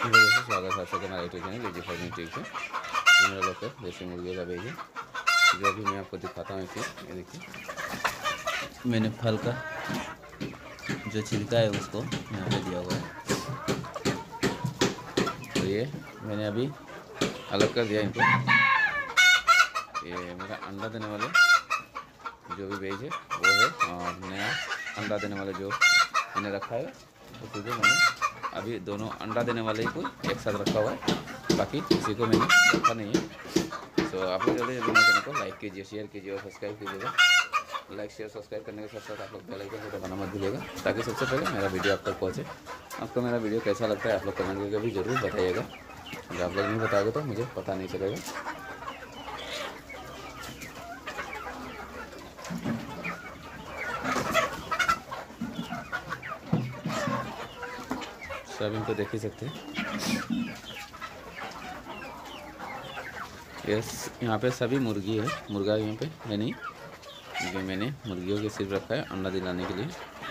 दोस्तों स्वागत है आपका हमारे YouTube channel lazy farming tips है। मेरा लोकल देसी मुर्गी का बेज है जो अभी मैं आपको दिखाता हूँ। ये देखिए मैंने फल का जो छिलका है उसको यहाँ पे दिया हुआ है। तो ये मैंने अभी अलग कर दिया इनको। ये मेरा अंडा देने वाले जो भी बेज है वो है, और नया अंडा देने वाले जो मैंने रखा है तो सीधे मैंने अभी दोनों अंडा देने वाले को एक साथ रखा हुआ है, बाकी किसी को मैंने रखा नहीं है। तो आप लोग जल्दी जल्दी मेरे चैनल को लाइक कीजिए, शेयर कीजिए और सब्सक्राइब कीजिएगा। लाइक शेयर सब्सक्राइब करने के साथ साथ आप लोग बेल आइकन को दबाना मत भूलिएगा ताकि सबसे पहले मेरा वीडियो आप तक पहुँचे। आपको मेरा वीडियो कैसा लगता है आप लोग कमेंट करके भी ज़रूर बताइएगा। अगर आप लोग नहीं बताओगे तो मुझे पता नहीं चलेगा। सब इनको देख ही सकते हैं। यस, यहाँ पे सभी मुर्गी है, मुर्गा यहाँ पे है नहीं, क्योंकि मैंने मुर्गियों के सिर्फ रखा है अंडा दिलाने के लिए।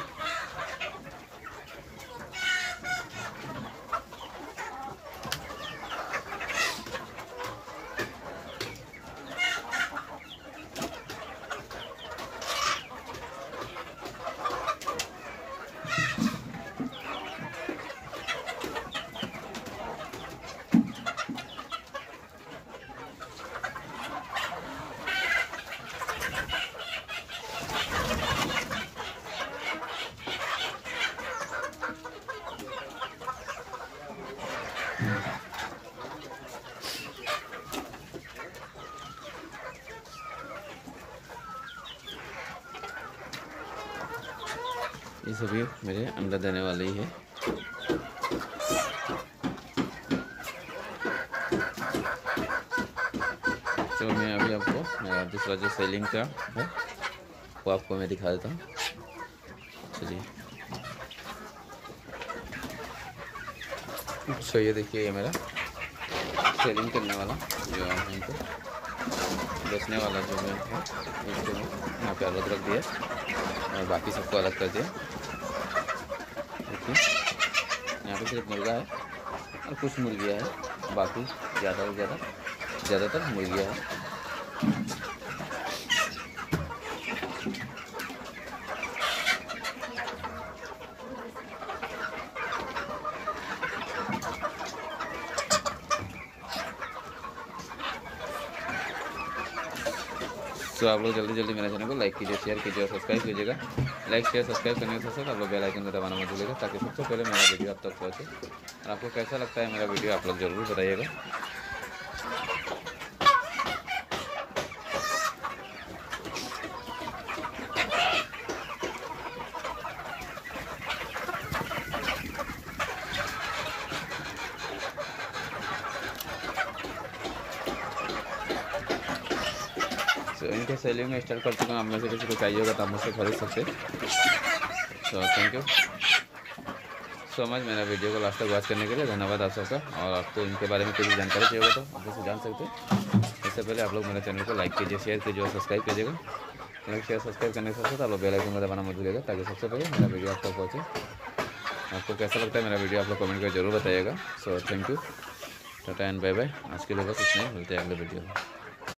ये सभी मेरे अंडा देने वाले ही है। तो मैं अभी आपको मेरा दूसरा जो सेलिंग का है वो आपको मैं दिखा देता हूँ। चलिए, तो ये देखिए ये मेरा सेलिंग करने वाला जो है इनको बेचने वाला जो है इसको यहाँ पे अलग रख दिया और बाकी सबको अलग कर दिया। देखिए यहाँ पे सिर्फ मुर्गा है और कुछ मुर्गियाँ हैं, बाकी ज़्यादातर मुर्गियाँ हैं। तो आप लोग जल्दी जल्दी मेरे चैनल को लाइक कीजिए, शेयर कीजिए और सब्सक्राइब कीजिएगा। लाइक शेयर सब्सक्राइब करने के साथ आप लोग बेल आइकन को दबाना मत भूलिएगा ताकि सबसे पहले मेरा वीडियो आप तक पहुँचे। और आपको कैसा लगता है मेरा वीडियो आप लोग ज़रूर बताइएगा। तो इनके सेलिंग में स्टार्ट कर चुका हूँ। आप में से किसी को चाहिए होगा तो आप मुझसे खरीद सकते। तो थैंक यू सो मच मेरा वीडियो को लास्ट तक वॉच करने के लिए धन्यवाद आप सबका। और आपको इनके बारे में कोई भी जानकारी चाहिए होगा तो आप मुझसे जान सकते हैं। इससे पहले आप लोग मेरे चैनल को लाइक कीजिए, शेयर कीजिए और सब्सक्राइब कीजिएगा। लाइक शेयर सब्सक्राइब करने के साथ साथ आप लोग बेल आइकन को दबाना मत भूलिएगा ताकि सबसे पहले मेरा वीडियो आप तक पहुँचे। आपको कैसा लगता है मेरा वीडियो आप लोग कमेंट कर जरूर बताइएगा। So thank you, tata and bye bye. आज के लिए बस इतना ही, मिलते हैं अगले वीडियो में।